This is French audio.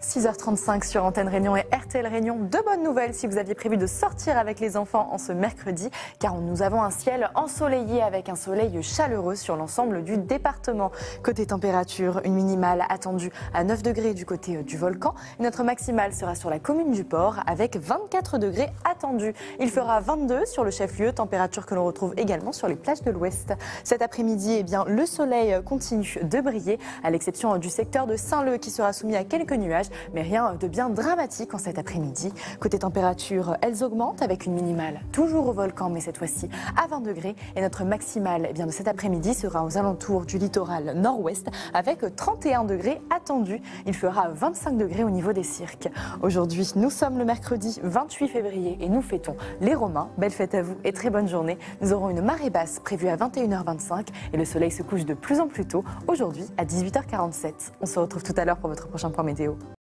6h35 sur Antenne Réunion et RTL Réunion. De bonnes nouvelles si vous aviez prévu de sortir avec les enfants en ce mercredi, car nous avons un ciel ensoleillé avec un soleil chaleureux sur l'ensemble du département. Côté température, une minimale attendue à 9 degrés du côté du volcan. Notre maximale sera sur la commune du Port avec 24 degrés attendus. Il fera 22 sur le chef-lieu, température que l'on retrouve également sur les plages de l'Ouest. Cet après-midi, le soleil continue de briller, à l'exception du secteur de Saint-Leu qui sera soumis à quelques nuages, mais rien de bien dramatique en cet après-midi. Côté température, elles augmentent avec une minimale toujours au volcan, mais cette fois-ci à 20 degrés. Et notre maximale de cet après-midi sera aux alentours du littoral nord-ouest avec 31 degrés attendus. Il fera 25 degrés au niveau des cirques. Aujourd'hui, nous sommes le mercredi 28 février et nous fêtons les Romains. Belle fête à vous et très bonne journée. Nous aurons une marée basse prévue à 21h25 et le soleil se couche de plus en plus tôt, aujourd'hui à 18h47. On se retrouve tout à l'heure pour votre prochain point météo.